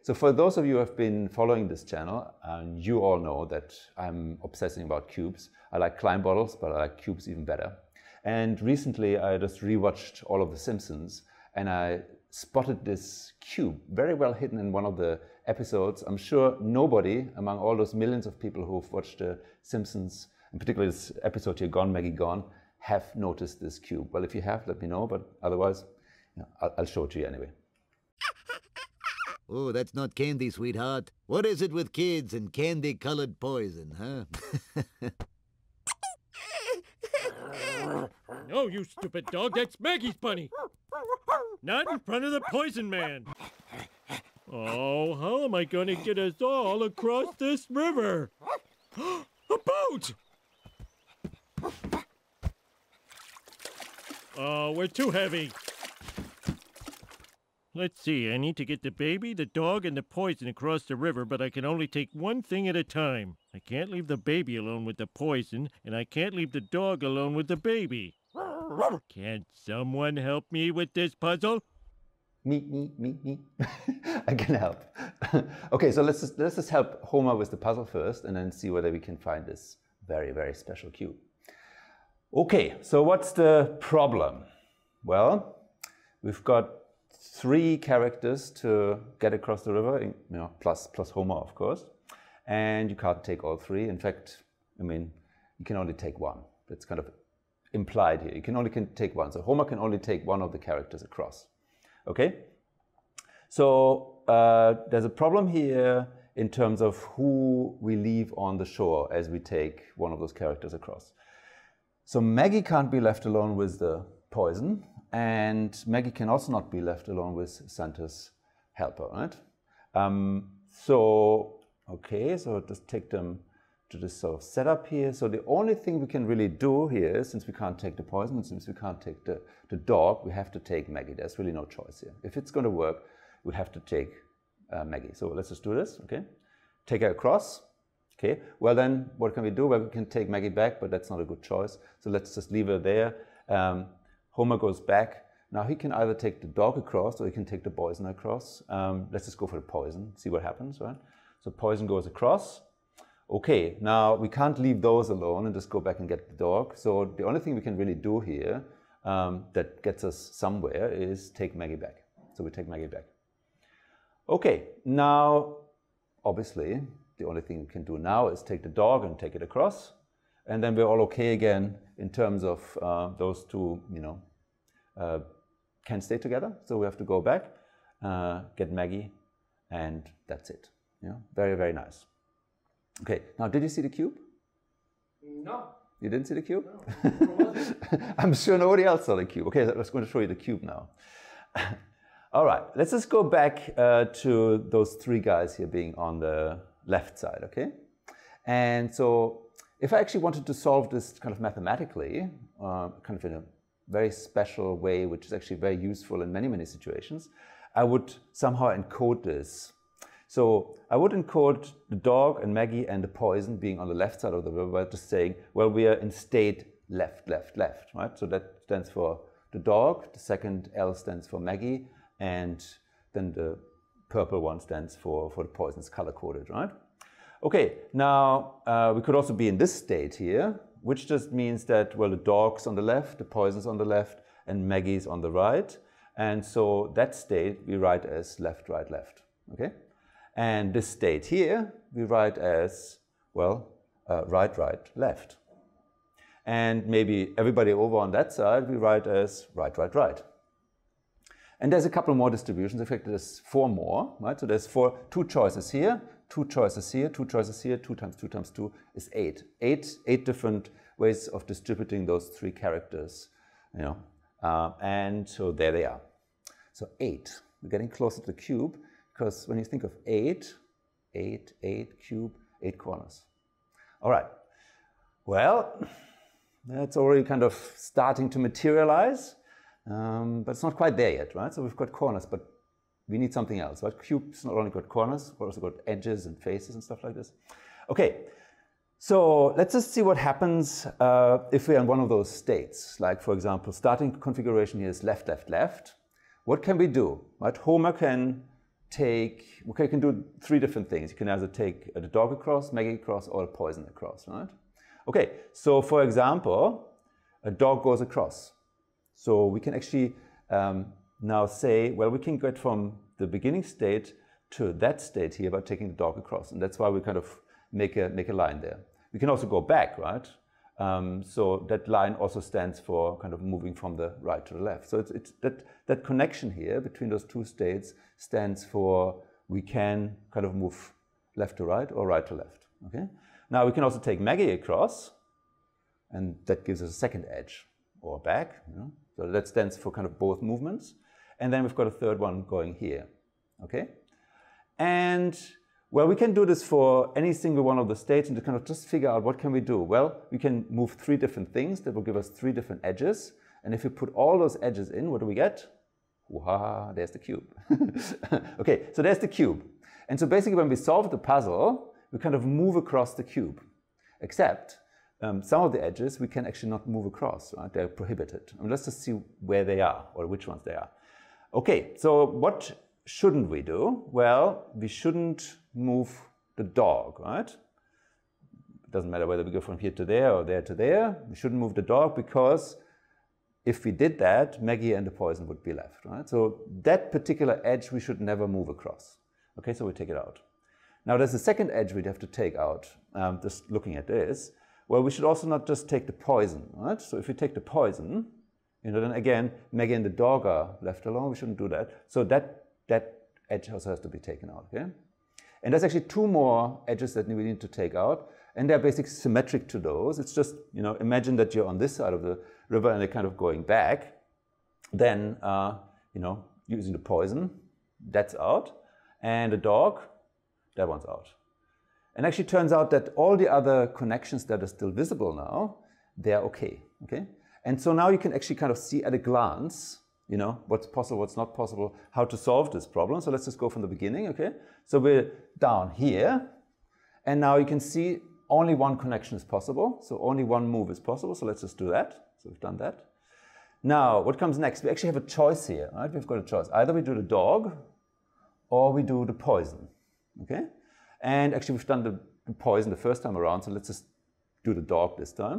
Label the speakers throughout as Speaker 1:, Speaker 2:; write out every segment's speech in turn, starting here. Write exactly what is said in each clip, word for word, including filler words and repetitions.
Speaker 1: So for those of you who have been following this channel, um, you all know that I'm obsessing about cubes. I like climb bottles, but I like cubes even better. And recently I just rewatched all of the Simpsons and I spotted this cube very well hidden in one of the episodes. I'm sure nobody among all those millions of people who've watched the Simpsons, in particular this episode here, Gone Maggie, Gone, have noticed this cube. Well, if you have, let me know, but otherwise, you know, I'll, I'll show it to you anyway.
Speaker 2: Oh, that's not candy, sweetheart. What is it with kids and candy-colored poison, huh?
Speaker 3: No, you stupid dog, that's Maggie's bunny. Not in front of the poison man. Oh, how am I going to get us all across this river? A boat! Oh, we're too heavy. Let's see, I need to get the baby, the dog, and the poison across the river, but I can only take one thing at a time. I can't leave the baby alone with the poison, and I can't leave the dog alone with the baby. Can't someone help me with this puzzle?
Speaker 1: Me, me, me, me. I can help. Okay, so let's just, let's just help Homer with the puzzle first and then see whether we can find this very, very special cube. Okay, so what's the problem? Well, we've got three characters to get across the river, you know, plus, plus Homer, of course. And you can't take all three. In fact, I mean, you can only take one. That's kind of implied here. You can only can take one. So Homer can only take one of the characters across. Okay? So uh, there's a problem here in terms of who we leave on the shore as we take one of those characters across. So Maggie can't be left alone with the poison, and Maggie can also not be left alone with Santa's helper, right? Um, so, okay, so just take them to this sort of setup here. So the only thing we can really do here is, since we can't take the poison, and since we can't take the, the dog, we have to take Maggie. There's really no choice here. If it's going to work, we have to take uh, Maggie. So let's just do this, okay? Take her across. Okay, well then, what can we do? Well, we can take Maggie back, but that's not a good choice. So let's just leave her there. Um, Homer goes back. Now he can either take the dog across or he can take the poison across. Um, let's just go for the poison, see what happens, right? So poison goes across. Okay, now we can't leave those alone and just go back and get the dog. So the only thing we can really do here um, that gets us somewhere is take Maggie back. So we take Maggie back. Okay, now obviously, the only thing we can do now is take the dog and take it across. And then we're all okay again in terms of uh, those two, you know, uh, can stay together. So we have to go back, uh, get Maggie, and that's it. You know, very, very nice. Okay, now did you see the cube?
Speaker 4: No.
Speaker 1: You didn't see the cube?
Speaker 4: No. What was it?
Speaker 1: I'm sure nobody else saw the cube. Okay, I'm going to show you the cube now. All right, let's just go back uh, to those three guys here being on the left side, okay? And so if I actually wanted to solve this kind of mathematically, uh, kind of in a very special way, which is actually very useful in many, many situations, I would somehow encode this. So I would encode the dog and Maggie and the poison being on the left side of the river by just saying, well, we are in state left, left, left, right? So that stands for the dog, the second L stands for Maggie, and then the purple one stands for, for the poison. It's color-coded, right? Okay, now uh, we could also be in this state here, which just means that, well, the dog's on the left, the poison's on the left, and Maggie's on the right. And so that state we write as left, right, left, okay? And this state here we write as, well, uh, right, right, left. And maybe everybody over on that side we write as right, right, right. And there's a couple more distributions. In fact, there's four more, right? So there's four, two choices here, two choices here, two choices here, two times two times two is eight. Eight, eight different ways of distributing those three characters, you know. Uh, and so there they are. So eight, we're getting closer to the cube, because when you think of eight, eight, eight, cube, eight corners. All right, well, that's already kind of starting to materialize. Um, but it's not quite there yet, right? So we've got corners, but we need something else, right? Cube's not only got corners, but also got edges and faces and stuff like this. Okay, so let's just see what happens uh, if we're in one of those states. Like, for example, starting configuration here is left, left, left. What can we do, right? Homer can take, okay, you can do three different things. You can either take the dog across, Maggie across, or a poison across, right? Okay, so for example, a dog goes across. So we can actually um, now say, well, we can get from the beginning state to that state here by taking the dog across. And that's why we kind of make a, make a line there. We can also go back, right? Um, so that line also stands for kind of moving from the right to the left. So it's, it's that, that connection here between those two states stands for we can kind of move left to right or right to left, okay? Now we can also take Maggie across, and that gives us a second edge, or back, you know? So that stands for kind of both movements. And then we've got a third one going here, okay? And well, we can do this for any single one of the states and to kind of just figure out what can we do. Well, we can move three different things that will give us three different edges. And if we put all those edges in, what do we get? Wah, there's the cube. Okay, so there's the cube. And so basically when we solve the puzzle, we kind of move across the cube. Except um, some of the edges we can actually not move across, right? They're prohibited. I mean, let's just see where they are or which ones they are. Okay, so what shouldn't we do? Well, we shouldn't move the dog, right? It doesn't matter whether we go from here to there or there to there. We shouldn't move the dog because if we did that, Maggie and the poison would be left, right? So that particular edge we should never move across. Okay, so we take it out. Now there's a second edge we'd have to take out, um, just looking at this. Well, we should also not just take the poison, right? So if we take the poison, you know, then again, Maggie and the dog are left alone. We shouldn't do that. So that, that edge also has to be taken out, okay? And there's actually two more edges that we need to take out, and they're basically symmetric to those. It's just, you know, imagine that you're on this side of the river and they're kind of going back. Then, uh, you know, using the poison, that's out. And the dog, that one's out. And actually turns out that all the other connections that are still visible now, they're okay, okay? And so now you can actually kind of see at a glance, you know, what's possible, what's not possible, how to solve this problem. So let's just go from the beginning, okay? So we're down here, and now you can see only one connection is possible, so only one move is possible, so let's just do that. So we've done that. Now, what comes next? We actually have a choice here, right? We've got a choice. Either we do the dog, or we do the poison, okay? And actually we've done the, the poison the first time around, so let's just do the dog this time.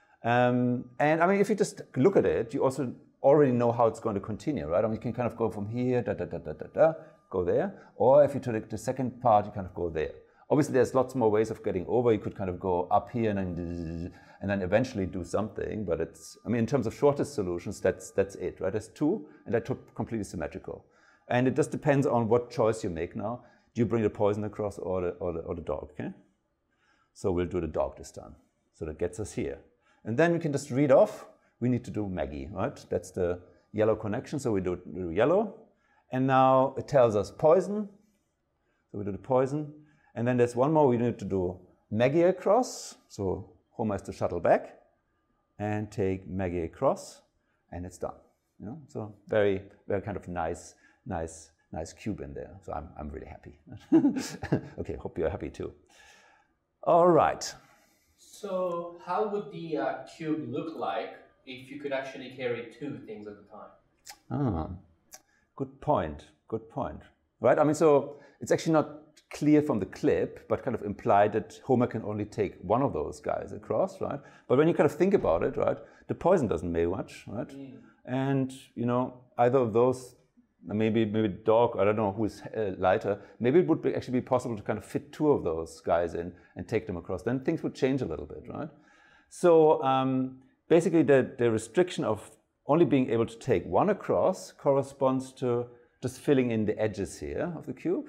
Speaker 1: Um, and I mean, if you just look at it, you also already know how it's going to continue, right? I mean, you can kind of go from here, da, da, da, da, da, da, go there. Or if you take the second part, you kind of go there. Obviously, there's lots more ways of getting over. You could kind of go up here and then, and then eventually do something. But it's, I mean, in terms of shortest solutions, that's, that's it, right? There's two, and they're completely symmetrical. And it just depends on what choice you make now. Do you bring the poison across or the, or the, or the dog, okay? So we'll do the dog this time. So that gets us here. And then we can just read off. We need to do Maggie, right? That's the yellow connection, so we do, do yellow. And now it tells us poison. So we do the poison. And then there's one more we need to do Maggie across. So Homer has to shuttle back and take Maggie across, and it's done. You know? So very, very kind of nice, nice, nice cube in there. So I'm, I'm really happy. Okay, hope you're happy too. All right.
Speaker 4: So how would the uh, cube look like if you could actually carry two things at a time?
Speaker 1: Ah, good point, good point. Right, I mean, so it's actually not clear from the clip, but kind of implied that Homer can only take one of those guys across, right? But when you kind of think about it, right, the poison doesn't weigh much, right? Mm. And, you know, either of those, maybe maybe dog, I don't know who's uh, lighter, maybe it would be actually be possible to kind of fit two of those guys in and take them across. Then things would change a little bit, right? So um, basically the, the restriction of only being able to take one across corresponds to just filling in the edges here of the cube.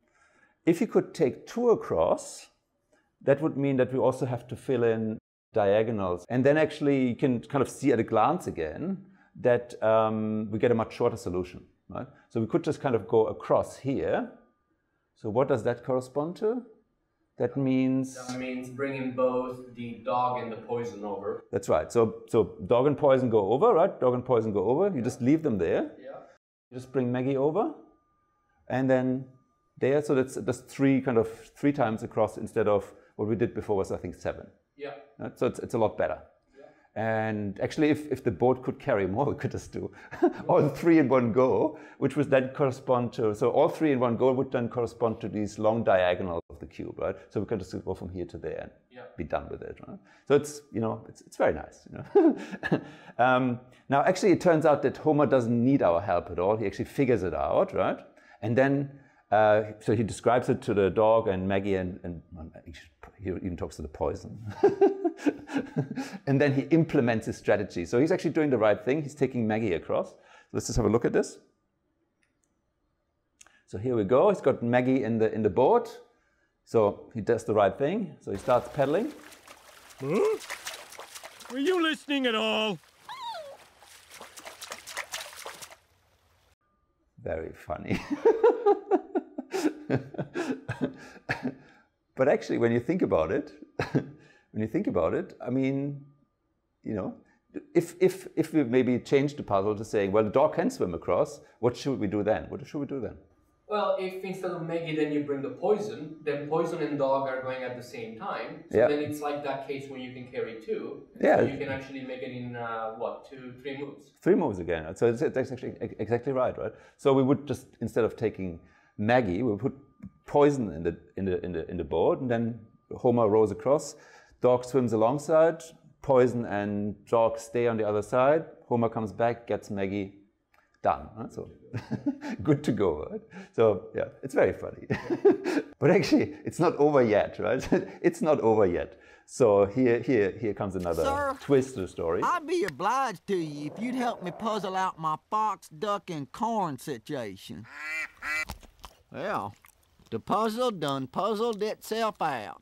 Speaker 1: If you could take two across, that would mean that we also have to fill in diagonals. And then actually you can kind of see at a glance again that um, we get a much shorter solution, right? So we could just kind of go across here. So what does that correspond to? That means...
Speaker 4: That means bringing both the dog and the poison over.
Speaker 1: That's right. So, so dog and poison go over, right? Dog and poison go over. You yeah. just leave them there.
Speaker 4: Yeah. You
Speaker 1: just bring Maggie over. And then there, so that's, that's three kind of three times across instead of what we did before was, I think, seven.
Speaker 4: Yeah.
Speaker 1: Right? So it's, it's a lot better. Yeah. And actually, if, if the boat could carry more, we could just do all three in one go, which would then correspond to, so all three in one go would then correspond to these long diagonals of the cube, right? So we could just go from here to there and yeah. be done with it, right? So it's, you know, it's, it's very nice, you know. um, now, actually, it turns out that Homer doesn't need our help at all. He actually figures it out, right? And then, uh, so he describes it to the dog and Maggie, and, and he even talks to the poison. And then he implements his strategy. So he's actually doing the right thing. He's taking Maggie across. So let's just have a look at this. So here we go. He's got Maggie in the in the boat. So he does the right thing. So he starts pedaling.
Speaker 3: Huh? Were you listening at all?
Speaker 1: Very funny. But actually, when you think about it, when you think about it, I mean, you know, if if if we maybe change the puzzle to saying, well, the dog can swim across, what should we do then? What should we do then?
Speaker 4: Well, if instead of Maggie, then you bring the poison, then poison and dog are going at the same time. So
Speaker 1: yeah.
Speaker 4: then it's like that case where you can carry two.
Speaker 1: Yeah.
Speaker 4: So you can actually make it in uh, what, two, three moves.
Speaker 1: Three moves again. So that's actually exactly right, right? So we would just, instead of taking Maggie, we would put poison in the in the in the in the boat, and then Homer rows across. Dog swims alongside. Poison and dog stay on the other side. Homer comes back, gets Maggie. Done. Right? So good to go. Right? So yeah, it's very funny. But actually, it's not over yet, right? It's not over yet. So here, here, here comes another
Speaker 5: Sir,
Speaker 1: twist to the story.
Speaker 5: I'd be obliged to you if you'd help me puzzle out my fox, duck, and corn situation. Well, the puzzle done puzzled itself out.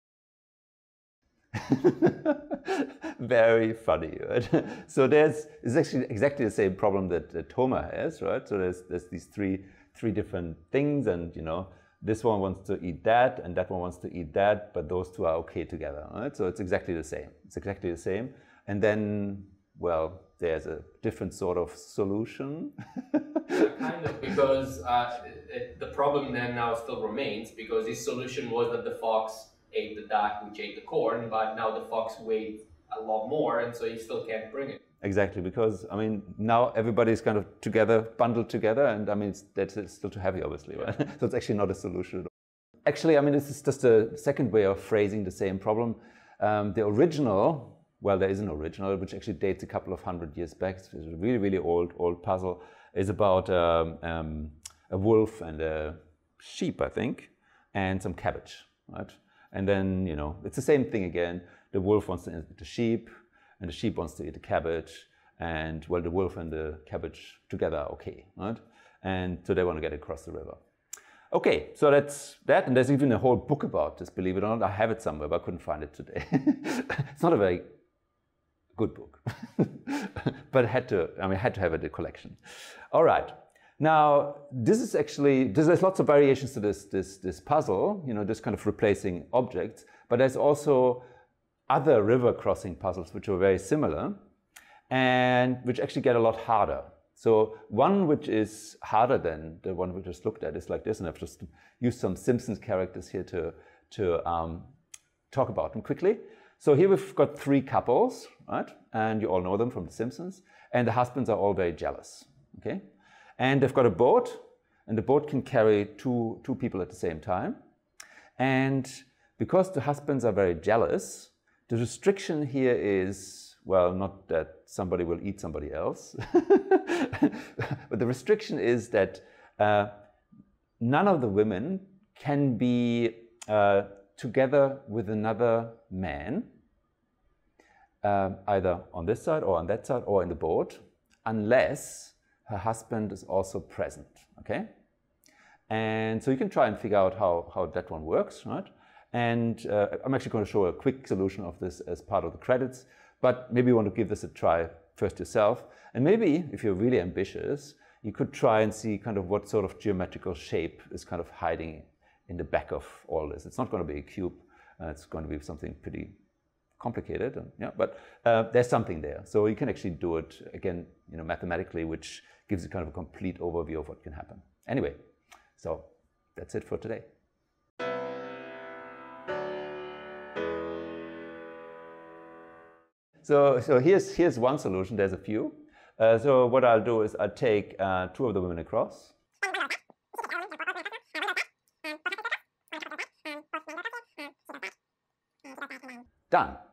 Speaker 1: Very funny, right? So there's it's actually exactly the same problem that, that Homer has, right? So there's there's these three three different things, and you know, this one wants to eat that, and that one wants to eat that, but those two are okay together, right? So it's exactly the same. It's exactly the same. And then, well, there's a different sort of solution.
Speaker 4: Yeah, kind of, because uh, it, the problem then now still remains, because his solution was that the fox ate the duck, which ate the corn, but now the fox weighed a lot more, and so he still can't bring it.
Speaker 1: Exactly, because I mean now everybody's kind of together, bundled together, and I mean it's, that's it's still too heavy, obviously, right? So it's actually not a solution. Actually, I mean this is just a second way of phrasing the same problem. Um, the original, well, there is an original which actually dates a couple of hundred years back. It's a really, really old, old puzzle. Is about um, um, a wolf and a sheep, I think, and some cabbage, right? And then, you know, it's the same thing again. The wolf wants to eat the sheep, and the sheep wants to eat the cabbage. And, well, the wolf and the cabbage together are okay, right? And so they want to get across the river. Okay, so that's that. And there's even a whole book about this, believe it or not. I have it somewhere, but I couldn't find it today. It's not a very good book. But I had to, I mean, I had to have it in the collection. All right. Now, this is actually, there's lots of variations to this, this, this puzzle, you know, just kind of replacing objects, but there's also other river crossing puzzles which are very similar and which actually get a lot harder. So one which is harder than the one we just looked at is like this, and I've just used some Simpsons characters here to, to um, talk about them quickly. So here we've got three couples, right? And you all know them from The Simpsons, and the husbands are all very jealous, okay? And they've got a boat, and the boat can carry two, two people at the same time. And because the husbands are very jealous, the restriction here is, well, not that somebody will eat somebody else, but the restriction is that uh, none of the women can be uh, together with another man, uh, either on this side or on that side or in the boat, unless her husband is also present, okay? And so you can try and figure out how, how that one works, right? And uh, I'm actually going to show a quick solution of this as part of the credits, but maybe you want to give this a try first yourself. And maybe, if you're really ambitious, you could try and see kind of what sort of geometrical shape is kind of hiding in the back of all this. It's not going to be a cube, uh, it's going to be something pretty complicated, and, yeah, but uh, there's something there. So you can actually do it, again, you know, mathematically, which gives you kind of a complete overview of what can happen. Anyway, so that's it for today. so so here's here's one solution. There's a few. Uh, so what I'll do is I'll take uh, two of the women across. Done.